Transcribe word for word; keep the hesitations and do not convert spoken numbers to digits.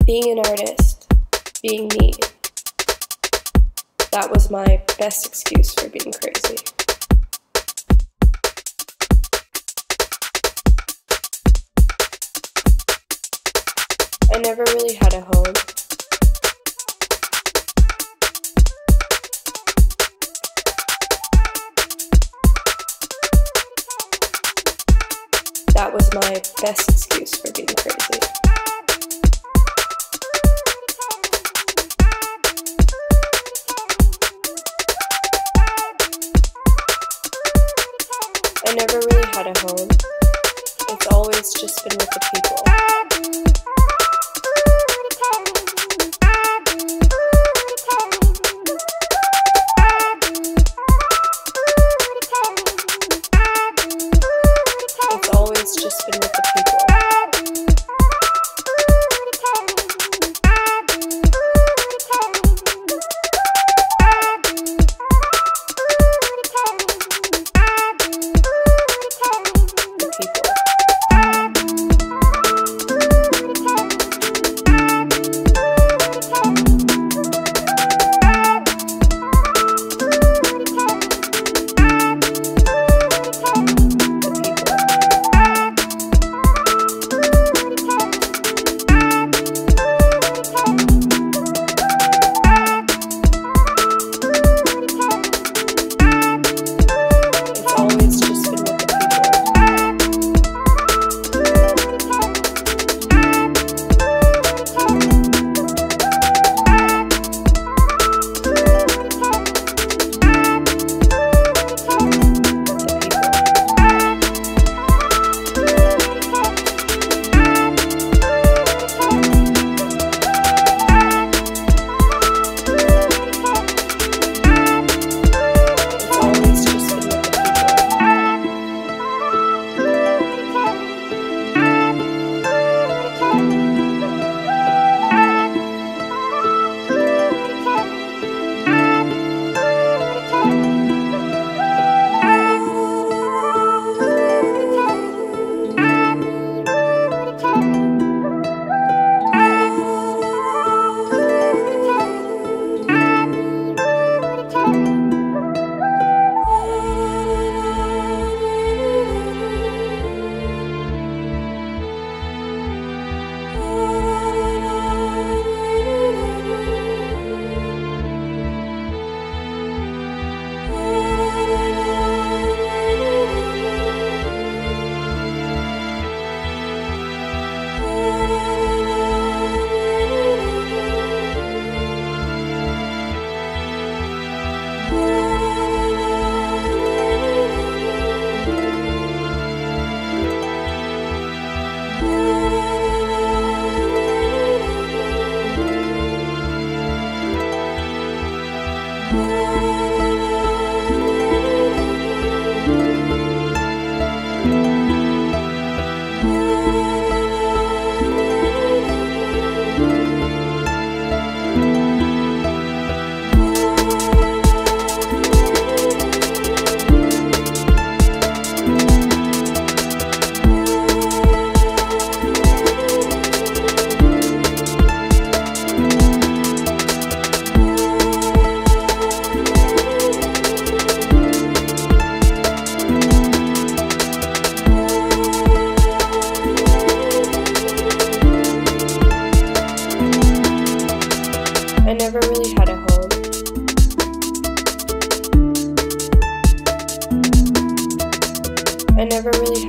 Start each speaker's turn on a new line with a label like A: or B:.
A: Being an artist, being me, that was my best excuse for being crazy. I never really had a home. That was my best excuse for being crazy. I never really had a home. It's always just been with the people. It's always just been with the people. I never really had a home. I never really